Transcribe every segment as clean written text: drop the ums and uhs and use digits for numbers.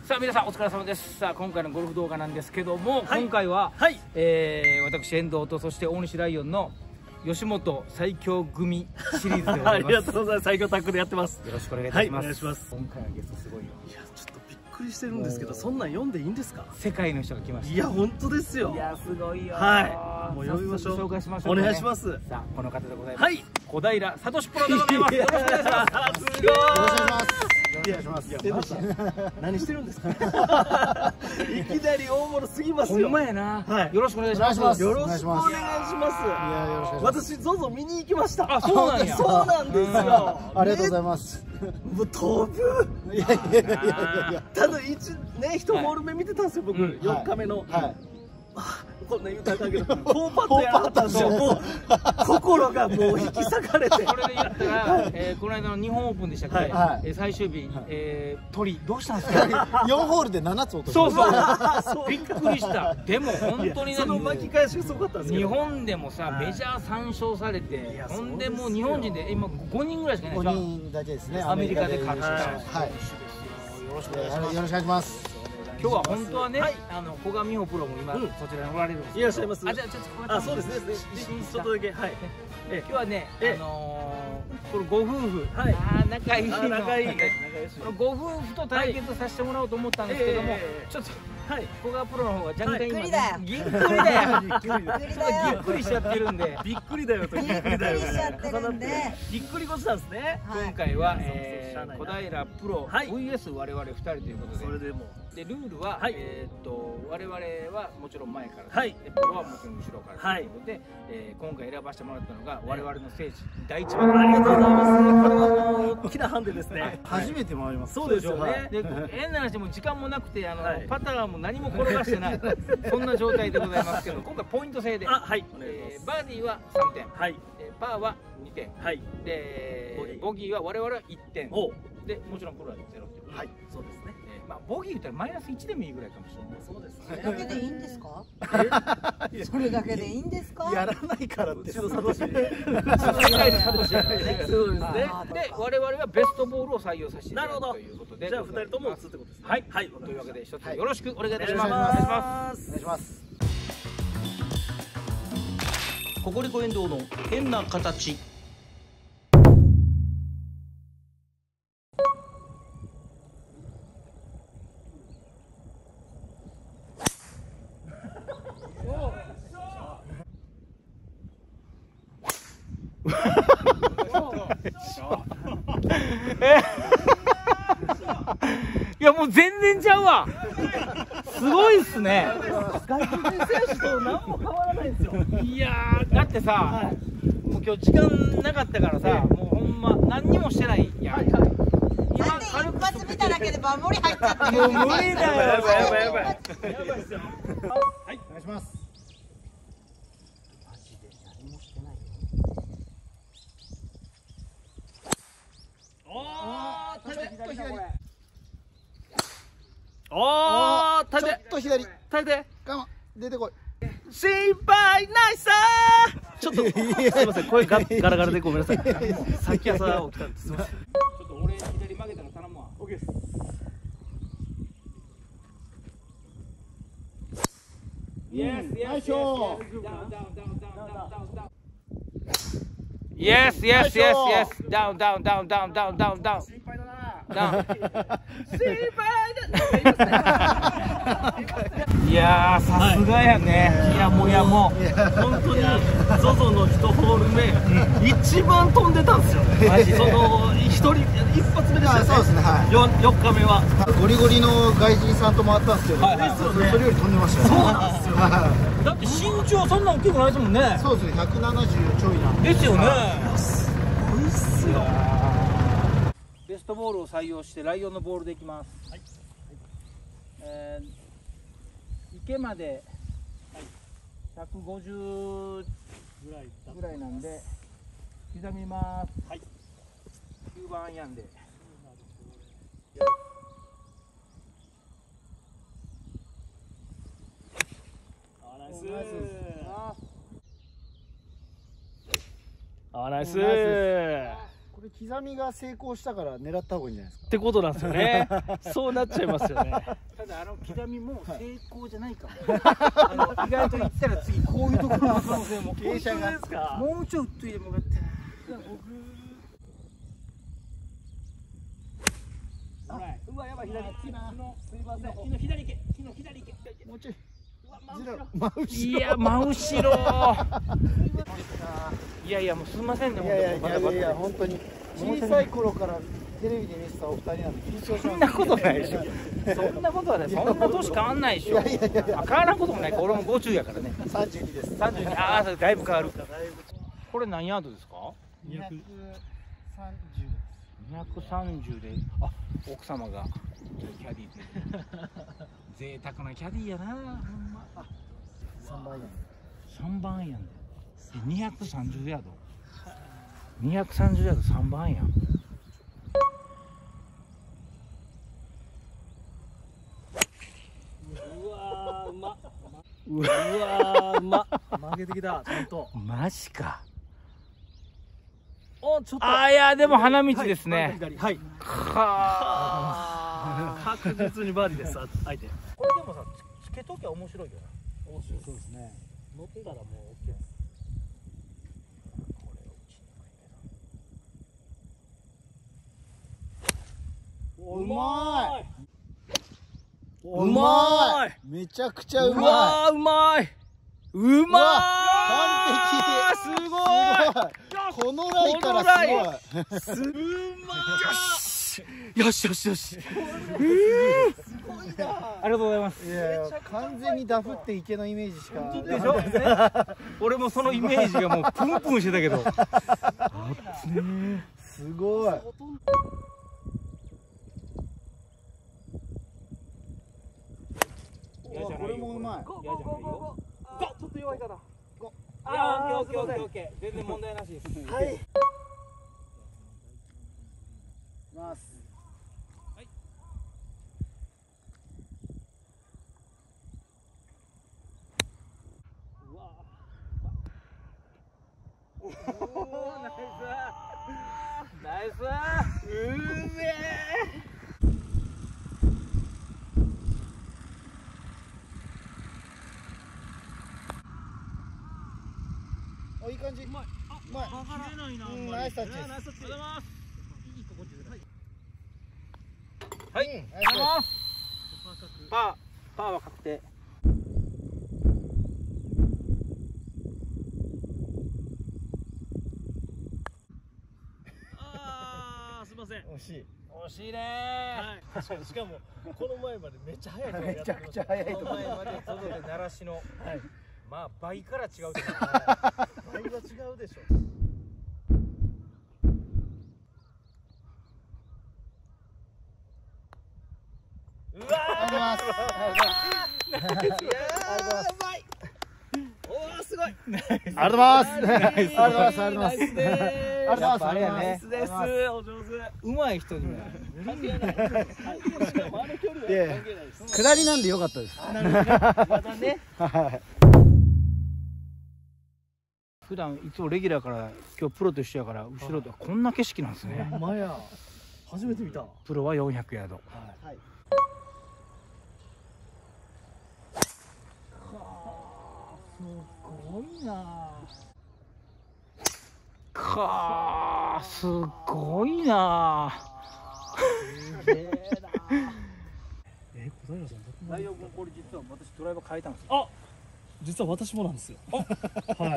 さあ皆さんお疲れ様です。さあ今回のゴルフ動画なんですけども、 はい、 今回は、 はい、 私遠藤とそして大西ライオンの吉本最強組シリーズでございます。 ありがとうございます。最強タッグでやってます。 よろしくお願いいたします。 はい、お願いします。 今回のゲストすごいよ。 いやちょっとびっくりしてるんですけど、そんなん読んでいいんですか？ 世界の人が来ました。 いや本当ですよ。 いやすごいよ。 はい。もう読みましょう。 紹介しましょう、ね。 お願いします。 さあこの方でございます。 はい。 小平聡プロでございます。よろしくお願いします。 すごい。 よろしくお願いします。 何してるんですか？いきなり大物すぎますよ。 ほんまやな。 はい。 よろしくお願いします。 よろしくお願いします。いやよろしくお願いします。 私ZOZO見に行きました。 あ、そうなんや。 そうなんですよ。 ありがとうございます。 もう飛ぶ。いやただ一ホール目見てたんですよ僕。4日目の。はい。こんな言うたらあかんけど、4パットやったんですよ。もう心がもう引き裂かれて。 これで言ったら、この間の日本オープンでしたっけ、最終日、鳥どうしたんですか ？4ホールで7つ落としそうそう、びっくりした。でも本当にね、 その巻き返しがすごかったんですけど、 日本でもさ、メジャー3勝されて、ほんでもう日本人で今5人ぐらいしかいないでしょ。 5人だけですね。 アメリカで勝った。はい。 よろしくお願いします。 今日は本当はね、古賀美穂プロも今そちらにおられるんです。 いらっしゃいます。 あ、じゃあちょっとあ、そうですね。ちょっとだけはい。 今日はね、このご夫婦、仲いいの、 仲いい。 ご夫婦と対決させてもらおうと思ったんですけども、ちょっと古賀プロの方が若干今ぎっくりだよ。ぎっくりしちゃってるんで、 びっくりだよとぎっくりだよがぎっくり腰なんですね。 今回は小平プロ VS 我々2人ということで、 それでもでルールは我々はもちろん前からで、プロはもちろん後ろからということで、今回選ばせてもらったのが我々の聖地第一番。 ありがとうございます。これは大きなハンデですね。 初めて回ります。 そうですよね。 で変な話も時間もなくてパターも何も転がしてないそんな状態でございますけど、今回ポイント制でバーディーは3点、パーは2点で、ボギーは我々は1点で、もちろんプロは0点。 はい、そうですね。 まあボギー言ったらマイナス1でもいいぐらいかもしれない。 そうですね。 それだけでいいんですか？それだけでいいんですか？ やらないからって。 うちのサトシ。そうですね。で我々はベストボールを採用させていただくということで、 じゃあ2人とも打つってことですね。 はいはい。というわけで一つよろしくお願いいたします。お願いします。 お願いします。 ココリコエンドウの変な形。 いやもう全然ちゃうわ。すごいっすね。 外国人選手と何も変わらないんですよ。 いやーだってさ、もう今日時間なかったからさ、もうほんま何にもしてないやん。 だって一発見ただけで守り入っちゃってる。 もう無理だよ。 やばいっすよ。 はい、お願いします。 マジで何もしてないよ。 おー、 ちょっと左。 耐えて。 我慢。出てこい。 心配ないさー。ちょっとすいません、声ガラガラでごめんなさい。さっき朝起きたんです。すいません。 ちょっと俺左曲げたの頼むわ。 オッケーです。 Yes, yes, yes. Yes, yes, yes, yes. Down, down, down, down, down, down, down. 心配だな。 心いやーさすがやね。いやもう本当に ZOZO の1ホール目一番飛んでたんですよ。マジその一発目でしたね。 そうですね。はい。 4日目はゴリゴリの外人さんと回ったんですけど、それより飛んでましたよ。 そうなんですよ。 だって身長そんな大きくないですもんね。 そうですね。170ちょいなんで。 ですよね。 すごいっすよ。 ベストボールを採用してライオンのボールでいきます。池まで150ぐらいなんで刻みます。9番アイアンで。 ナイス。 あナイス。 これ刻みが成功したから狙った方がいいんじゃないですか。 ってことなんですよね。そうなっちゃいますよね。 ただ刻みも成功じゃないかも。意外と言ったら次こういうところの可能性も。 傾斜がですか。 もうちょい打っといてもよかったな。 うわやばい左。すみません。木の左行け。木の左行け。 もうちょい。 いや真後ろ。いやいやもうすみませんね。 いや本当に小さい頃からテレビで見てたお二人なんで緊張します。 そんなことないでしょ。そんなことはない。そんな年変わんないでしょ。変わらんこともないから。俺も50やからね。 32です。 32。ああだいぶ変わる。これ何ヤードですか ？230。 230で、あ、奥様がキャディーで贅沢なキャディーやな。ほんま。 3番やん。 3番やん。230ヤード。230ヤード3番やん。 うわーうまっ。うまっ。曲げてきたちゃんと。 マジか。 おちょっと。 いやでも花道ですね。 はい。はあ。確実にバーディーです。相手。 これでもさ、つけときゃ面白いよな。 面白そうですね。乗ったらもう OK です。 うまい。 うまい。 めちゃくちゃうまい。 うまい。うまい。 完璧。 すごい。 このライからすごい。 よしよしよし。 ありがとうございます。 いや完全にダフって池のイメージしか。 でしょ。俺もそのイメージがもうプンプンしてたけど。 すごい。これもうまい。 ちょっと弱いかな。 オッケー。全然問題なしです。 はい。ます。 はい。 うわ。 おお、ナイス。ナイス。うめえ。 いい感じ。うまい。 切れないな。 ナイスタッチです。 ありがとうございます。 はい。 パーは確定。 すみません。 惜しい。 惜しいね。 はい。しかもこの前までめっちゃ速い。 めちゃくちゃ速いと思う。 前まで外で鳴らしの。はい。まあ倍から違うと思う。 倍は違うでしょ。 うわうまい。おおすごい。 ありがとうございます。ありがとうございます。ありがとうございます。 あれやね。 です。お上手。 うまい人にも。 関係ない。しかもあの距離は関係ないです。 下りなんで良かったです。 なるほどね。またね。 はい。 普段いつもレギュラーから今日プロと一緒やから後ろでこんな景色なんですね。 ほんまや。初めて見た。 プロは400ヤード。 はい。 すごいな。 すごいな。 すげえな。小平さん。 大丈夫。これ実は私ドライバー変えたんですよ。 あ、実は私もなんですよ。はい。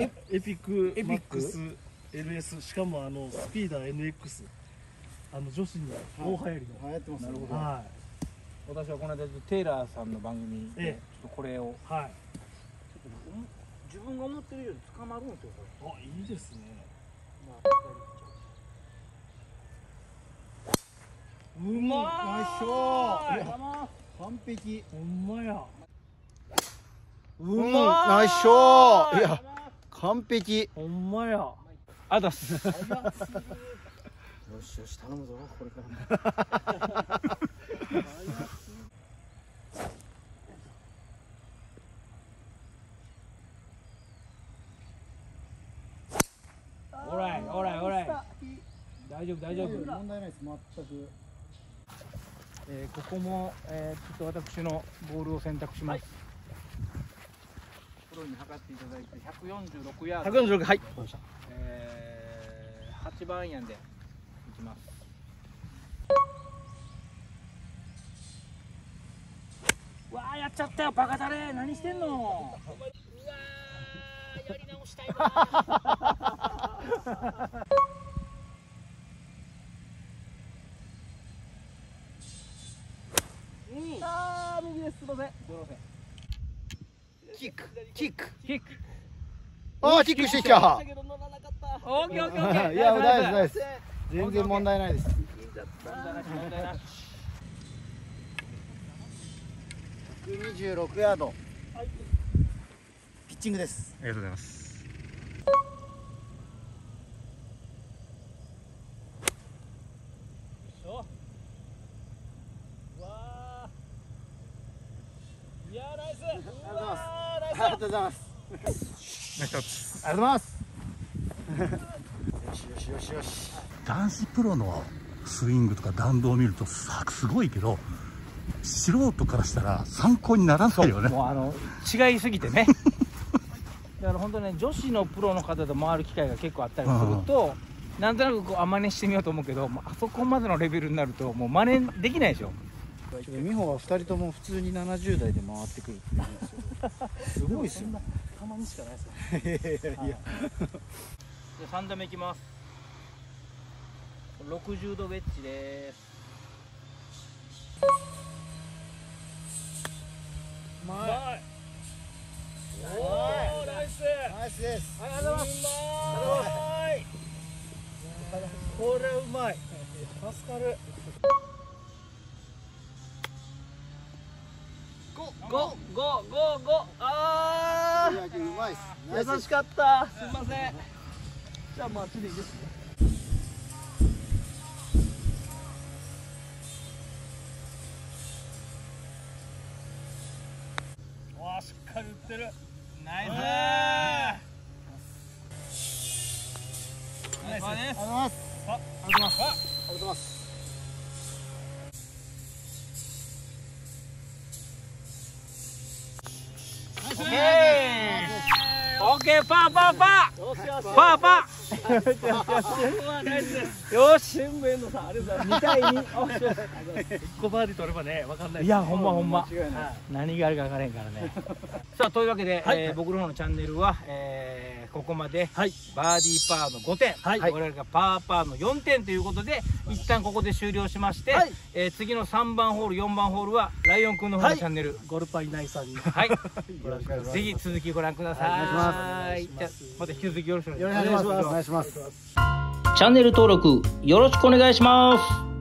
エピックマックス LS、しかもスピーダー NX、女子に大流行りの。 流行ってます。なるほど。 は私はこの間テイラーさんの番組でちょっとこれをい。はい。 自分が思ってるより捕まるんですよ。 あ、いいですね。 うまい。ナイスショー。完璧。 ほんまや。 ナイスショー。いや、完璧。 ほんまや。 あだす。 よしよし、頼むぞ、これからも。 オーライ。大大丈夫大丈夫。 問題ないです全く。 ここも、ちょっと私のボールを選択します。プロに測っていただいて146ヤード。 146、はい。 8番アイアンでいきます。わあ、やっちゃったよバカだれ。何してんの。うわー、やり直したいわあー、右です。すみません。 キックキックキック。 ああキックしてきた。 オッケーオッケーオッケー。 いや大丈夫です。全然問題ないです。126ヤード。ピッチングです。 ありがとうございます。 いやー、ナイス。 ありがとうございます。 ナイスタッチ。 ありがとうございます。よしよしよしよし。 男子プロのスイングとか弾道を見るとすごいけど、素人からしたら参考にならないよね。 もう違いすぎてね。だから本当ね、女子のプロの方と回る機会が結構あったりすると、なんとなくこう真似してみようと思うけど、あそこまでのレベルになるともう真似できないでしょ。 美穂は2人とも普通に70代で回ってくるって言うんですよ。すごいですよ。 たまにしかないですか。 いやいやいや。 じゃあ3打目いきます。60度ウェッジです。 うまい。 おー、ナイス。 ナイスです。 ありがとうございます。 これうまい。助かる。 ゴあうまいっす。 優しかった。 ー、すみません。 じゃあもうあっちでいいですね。 わあ、しっかり打ってる。ナイスー。ナイスです。 ありがとうございます。ありがとうございます。ありがとうございます。 オッケー、パーパーパー。パーパー。 よし、全部遠藤さん、ありがとうございます。2対2。1個バーディー取ればね、わかんない。 いや、ほんまほんま。 間違いない。 何があるか分からへんからね。さあ、というわけで、僕の方のチャンネルは、ここまで、バーディーパーの5点、我々がパーパーの4点ということで、一旦ここで終了しまして、次の3番ホール、4番ホールは、ライオンくんの方のチャンネル。 ゴルパイナイさんに。 はい。ぜひ続きご覧ください。 お願いします。 じゃあ、また引き続きよろしくお願いします。 お願いします。お願いします。 チャンネル登録よろしくお願いします。